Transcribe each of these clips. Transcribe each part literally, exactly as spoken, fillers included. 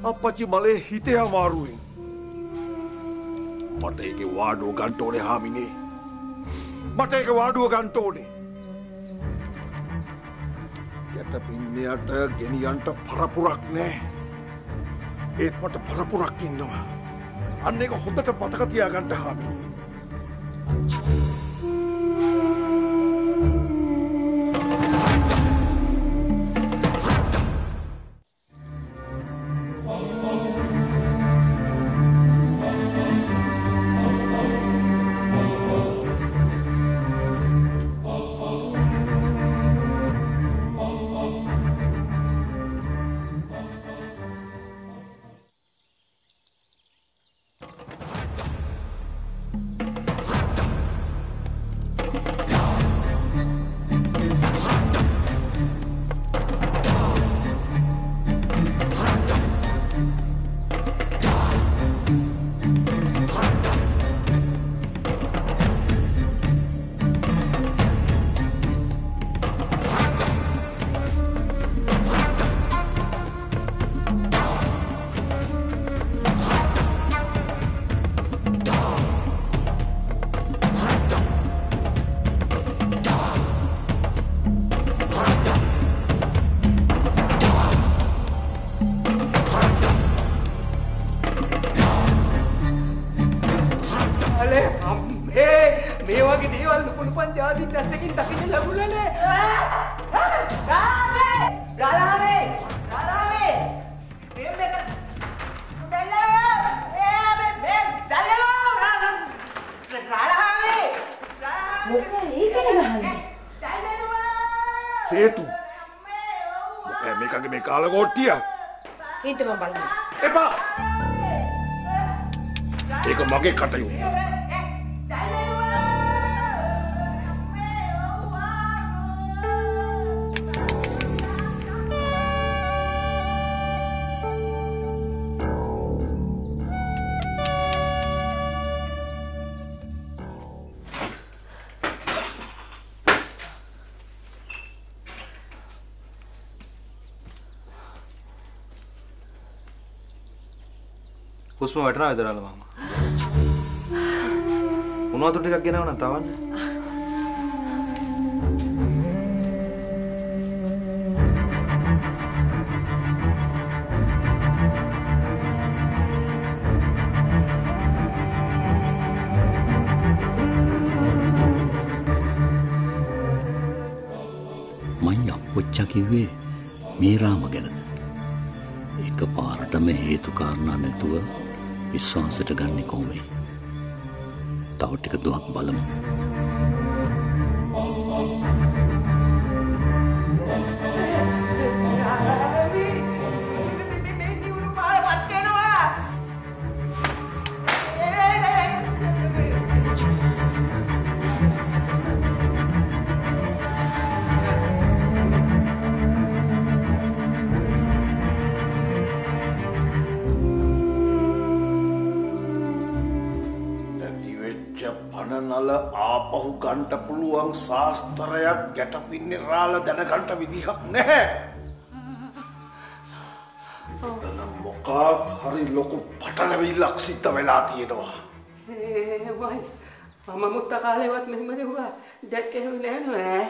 අප්පච්චි මලේ හිතේ අමාරුවෙන්. මට ඒකේ වාඩුව ගන්න ඕනේ හාමිනේ. මට ඒක වාඩුව ගන්න ඕනේ. යට පින්නයට ගෙනියන්ට පරපුරක් නෑ. ඒත් මට පරපුරක් ඉන්නවා. අන්න ඒක හොඳට මතක තියාගන්න හාමිනේ. Setu. Bukan mereka ke mereka ala gotia. Itu membalas. Epa. Eka mage kata yuk. හුස්ම වැටෙනවා විතරල මාමා. උණු වතුර ටිකක් ගෙනව නම් තවන්න. මං අප්පොච්චා කිව්වේ මේ රාම ගැනද? එකපාරටම හේතු කාරණා නැතුව විශ්වාසයට ගන්නේ කොහොමද? තව ටික දුවක් බලමු. ආපහු ගන්න පුළුවන් ශාස්ත්‍රයක් ගැටපින්නේ රාළ දැනගන්න විදිහක් නැහැ. එතන මොකක් හරි ලොකු පටලැවිල්ලක් සිද්ධ වෙලා තියෙනවා. ඒ වයි මම මුත්ත කාලේවත් මෙහෙම දෙවුවා දැක්කේ නෑ නෑ.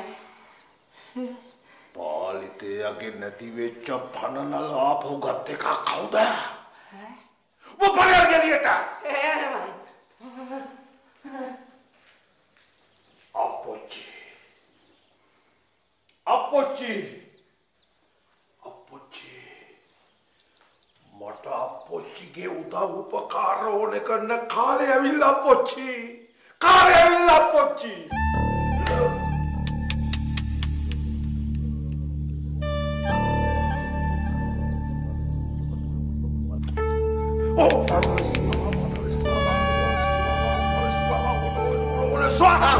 පාලිතයාගේ නැති වෙච්ච පනනල ආපහු ගත් එක කවුද? ඈ? ඔබ පණියර ගෙලියට. එහෙමයි. Appochi. Appochi. Appochi. මට අප්පොච්චිගේ උදව් උපකාර ඕනේ කරන කාලේ ඇවිල්ලා අප්පොච්චි. කාලේ ඇවිල්ලා අප්පොච්චි. Oh, Swaha!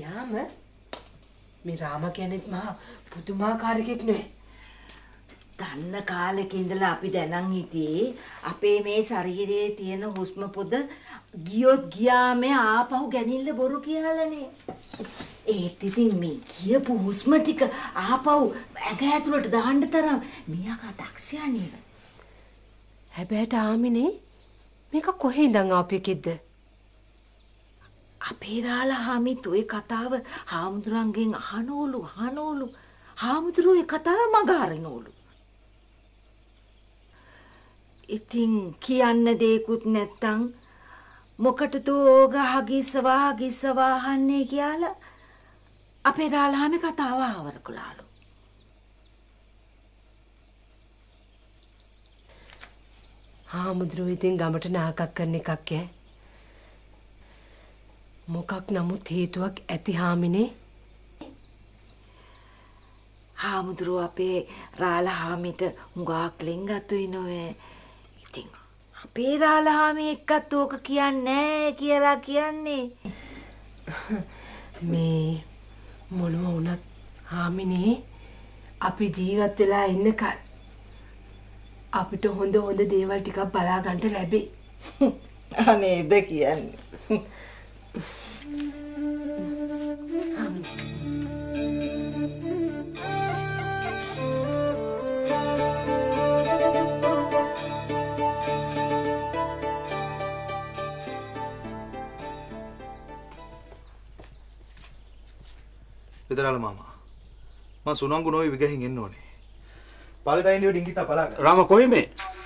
මේ රාම කෙනෙක් මහා පුදුමාකාරකෙක් නෙවෙයි. යන්න කාලෙක ඉඳලා අපි දැනන් හිටියේ අපේ මේ ශරීරයේ තියෙන හුස්ම පොද ගියොත් ගියාම ආපහු ගැනින්න බොරු කියලානේ. ඒත් ඉතින් මේ කියපු හුස්ම ටික ආපහු ඇඟ ඇතුළට දාන්න තරම් මියා දක්ෂයා නේද? හැබැයි ආමිනේ මේක කොහේ ඉඳන් ආපෙකෙද්ද? අපේ රාලා හාමිත් ওই කතාව හාමුදුරන්ගෙන් අහනෝලු අහනෝලු. හාමුදුරුවෝ ඒ කතාව මග හරිනෝලු. ඉතින් කියන්න දෙයක්වත් නැත්තම් මොකටද ඕග හගිසවා හගිසවා අහන්නේ කියලා අපේ රාලා හාමි කතාව ආවර කළාලු. හාමුදුරුවෝ ඉතින් ගමට නාකක් කරන එකක් ඈ. මොකක් නමුත් හේතුවක් ඇති හාමිනේ. හාමුදුරුවෝ අපේ රාලා හාමිට හුඟක් ලෙන්ගතුයි නොවේ. ඉතින් අපේ රාලා හාමි එක්කත් ඕක කියන්නේ නැහැ කියලා කියන්නේ. මේ මොනව වුණත් හාමිනේ අපි ජීවත් වෙලා ඉන්නකල් අපිට හොඳ හොඳ දේවල් ටිකක් බලා ගන්න ලැබෙයි. අනේද කියන්නේ. විතරාල මාමා මම සුනංගු නොවි විගහින් එන්න ඕනේ. පාලිතයින්ඩිය ඩිංගිත්තා බලාගන්න. රාම කොහේ මේ?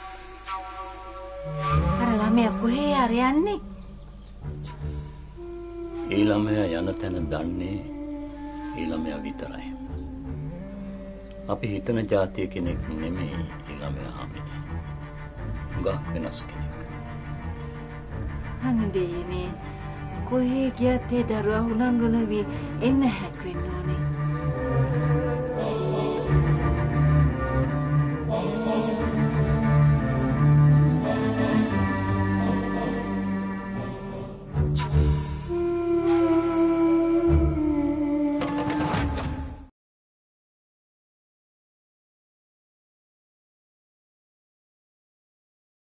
අර ළමයා කොහේ හරි යන්නේ? ඒ ළමයා යන තැන දන්නේ ඒ ළමයා විතරයි. අපි හිතන જાතිය කෙනෙක් නෙමෙයි ඒ ළමයා හාමිනේ. ගක් වෙනස් කෙනෙක්. අනේ දෙයනේ කොහේ ගියත් ඒ දරුවා උනංගු නොවි එන්න හැක් වෙන්න ඕනේ.